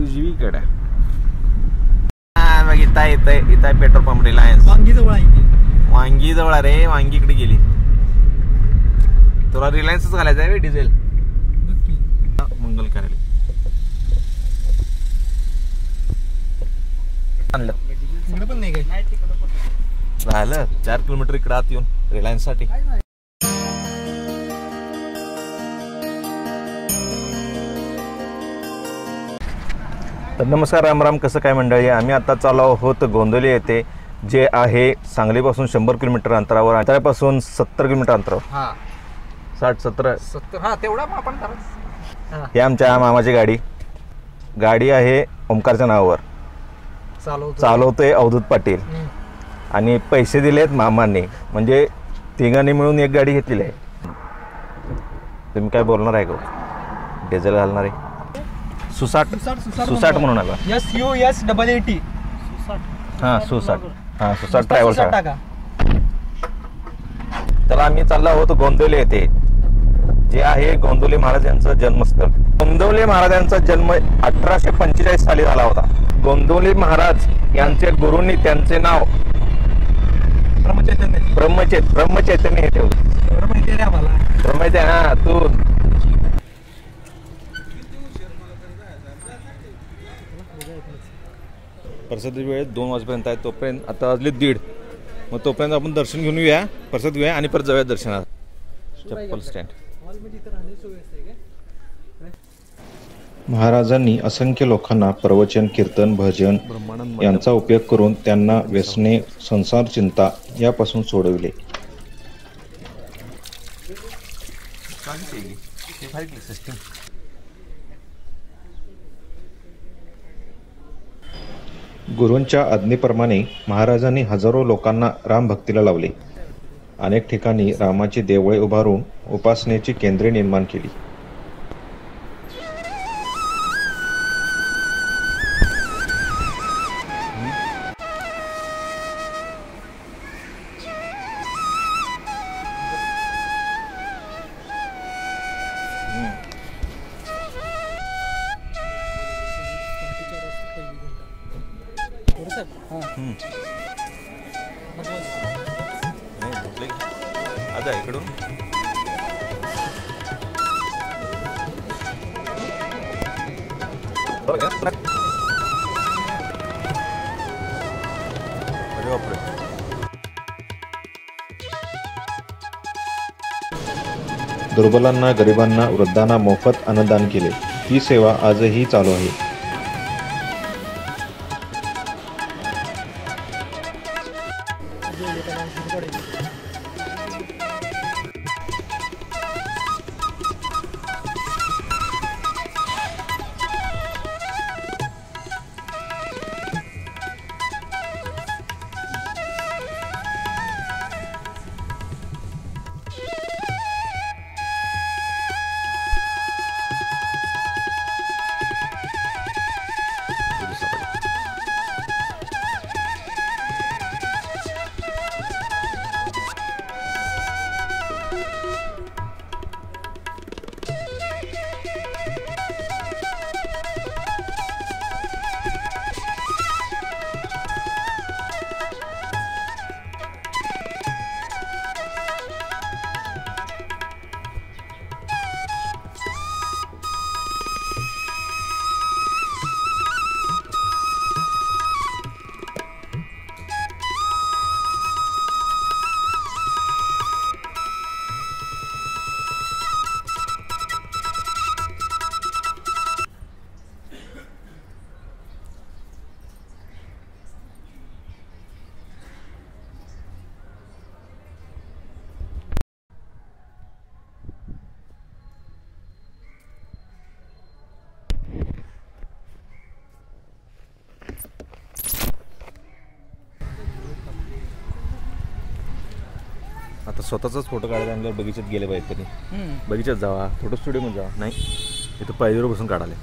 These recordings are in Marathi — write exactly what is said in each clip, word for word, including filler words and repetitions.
उजवीकडे बघ इथं इथं इथं पेट्रोल पंप रिलायन्स वांगी जवळ आहे. वांगी जवळ रे वांगी इकडे गेली. तुला रिलायन्सच घालायचं आहे डिझेल मंगल कार्यालय आणलं तिकडे पण नाही काय झालं. चार किलोमीटर इकडे आत येऊन रिलायन्स साठी. तर नमस्कार राम राम. कसं काय मंडळी, आम्ही आता चाललो आहोत गोंदवली येथे, जे आहे सांगलीपासून शंभर किलोमीटर अंतरावर, अंतरापासून सत्तर किलोमीटर अंतरावर. हा साठ सत्तर सत्तर हा तेवढा आपण करा. ही आमच्या मामाची गाडी गाडी आहे ओमकारच्या नावावर. चालवतो चालवतोय अवधूत पाटील आणि पैसे दिलेत मामांनी, म्हणजे तिघांनी मिळून एक गाडी घेतलेली आहे. तुम्ही काय बोलणार आहे का? डिझेल घालणार आहे सुसाट सुसाट म्हणून आला. S U S double A T हां सुसाट हां सुसाट ट्रॅव्हल्स. तर आम्ही चाललो आहोत गोंदवली येथे, जे आहे गोंदवले महाराज यांचं जन्मस्थळ. गोंदवले महाराजांचा जन्म अठराशे पंचेचाळीस साली झाला होता. गोंदवले महाराज यांचे गुरूंनी त्यांचे नाव ब्रह्मचैतन्य ब्रह्मचैत ब्रह्मचैतन्य हे ठेवलं. ब्रह्मचैतन्य हा तू प्रसादी वेळ दोन वाजेपर्यंत आहे. तोपर्यंत आता वाजले दीड, मग तोपर्यंत आपण दर्शन घेऊन येऊया, प्रसाद घेऊया आणि परत जाऊया दर्शनात. चप्पल स्टँड. महाराजांनी असंख्य लोकांना प्रवचन, कीर्तन, भजन यांचा उपयोग करून त्यांना व्यसने, संसार चिंता यापासून सोडविले. गुरूंच्या आज्ञेप्रमाणे महाराजांनी हजारो लोकांना रामभक्तीला लावले. अनेक ठिकाणी रामाची देवळे उभारून उपासनेची केंद्रे निर्माण केली. आता इकडून दुर्बलांना, गरिबांना, वृद्धांना मोफत अन्नदान केले. ही सेवा आजही चालू आहे. आता स्वतःचाच फोटो काढायला आणल्यावर बगीचात गेले पाहिजे तरी. बगीचात जावा, फोटो स्टुडिओमध्ये जावा. नाही, इथं पायरीवर बसून काढाले.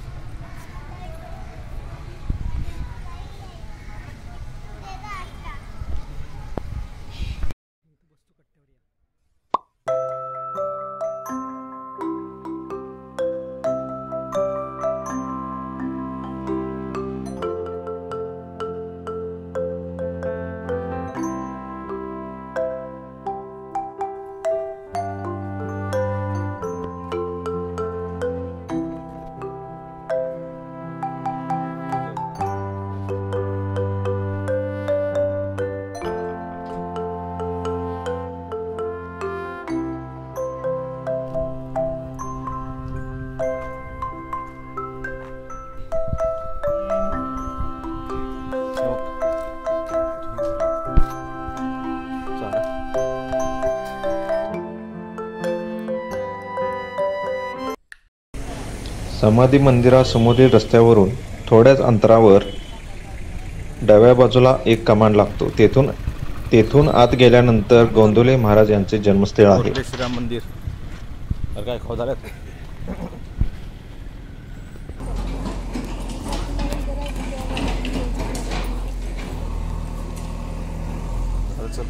समाधी मंदिरासमोरील रस्त्यावरून थोड्याच अंतरावर डाव्या बाजूला एक कमान लागतो. तेथून तेथून आत गेल्यानंतर गोंदवले महाराज यांचे जन्मस्थळ आहे. थोरले श्रीराम मंदिर तर काय खाऊ झाल्यात. चल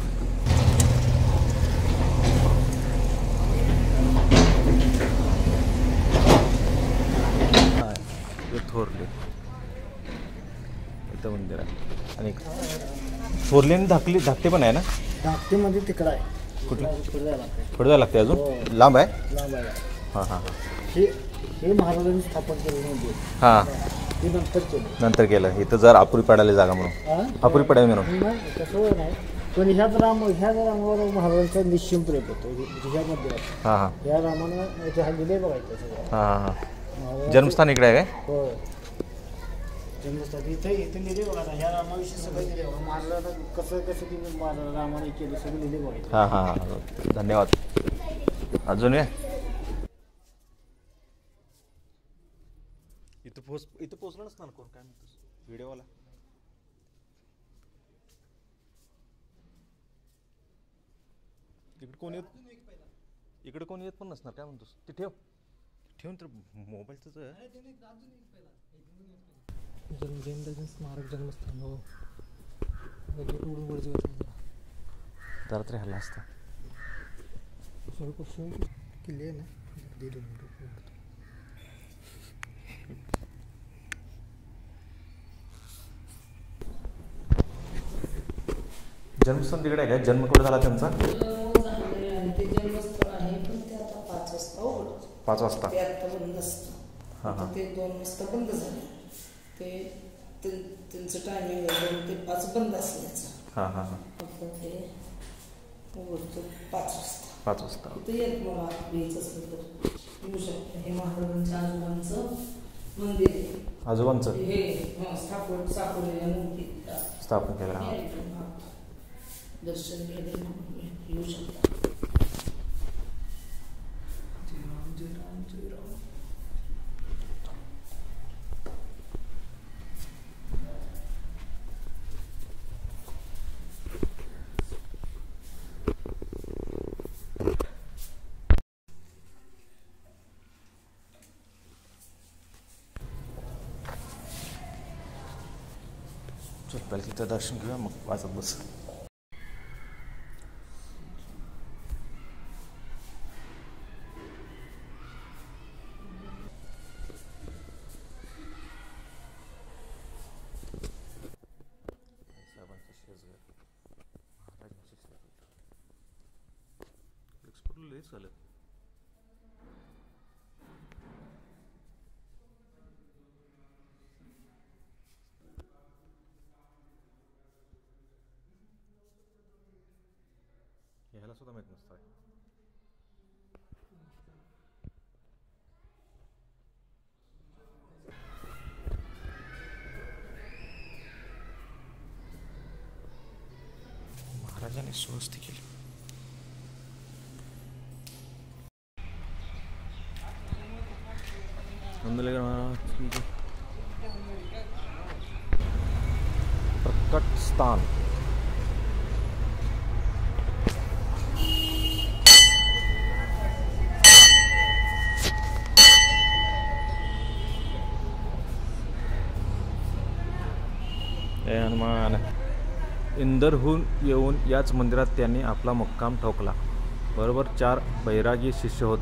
थोरले इथं मंदिर आहे. आणि थोरले आणि धाकली धाकटे पण आहे ना. धाकटीमध्ये तिकडं आहे. कुठलं पुढे जायला लागतंय. पुढे जायला लागते अजून लांब आहे. लांब आहे. हां हां हां हे हे महाराजांनी स्थापन केलं मंदिर. हां ते नंतर केलं. नंतर केलं. इथं जर अपुरी पडायला जागा म्हणून हा? अपुरी पडावी म्हणून. नाही तसं नाही. पण ह्याच राम ह्याच रामावर महाराजांचा निश्चिम प्रेम होतो. ह्या मंदिरात हां हां ह्या रामानं इथे हल्ली नाही बघायचं सगळं. हां हां हां जन्मस्थान इकडे आहे काय. हो जन्मस्थान इथे इथे लिहिले बघा. ह्या रामाविषयी सगळं लिहिले बघा. महाराजांना कसं कसं तिने महाराज रामाने केलं सगळं लिहिले बघायचं. हां हां हां धन्यवाद. अजून या इथं पोच इथं पोचलं नसणार कोण काय म्हणतोस व्हिडिओवाला. इकडे कोण येत इकडे कोण येत पण नसणार काय म्हणतोस. ते ठेव ठेवून तर मोबाईलच जैन स्मारक जन्मस्थान हो जरा तरी हल्ला असता. किल्ले आहे ना दीड जन्मस्थान तिकडे आहे काय. जन्म कुठे झाला त्यांचा. पाच वाजता हां हां ते दोन वाजता बंद झाले. ते त्यांचं टायमिंग आहे ते पाच बंद असल्याचं. हां हां हां फक्त ते उघडतो पाच वाजता. पाच वाजता तिथे येत मला यायचं असेल तर येऊ शकतं. हे महाराजांच्या आजोबांचं मंदिर आहे. आजोबांचं हे स्थापन सापडलेल्या मूर्ती स्थापन केलं. हां दर्शन घ्यायला येऊ शकता. चल पहिले तिथं दर्शन घेऊया मग वाचत बस. साहेबांचं शेजघर महाराजांचे शेजघर एक्सपोर्टला लयच झालं. ह्याला सुद्धा माहीत नसतं. महाराजांनी स्वस्त केलं. प्रकट स्थान हनुमान. इंदरहून येऊन याच मंदिरात त्यांनी आपला मुक्काम ठोकला. बरोबर चार बैरागी शिष्य होते.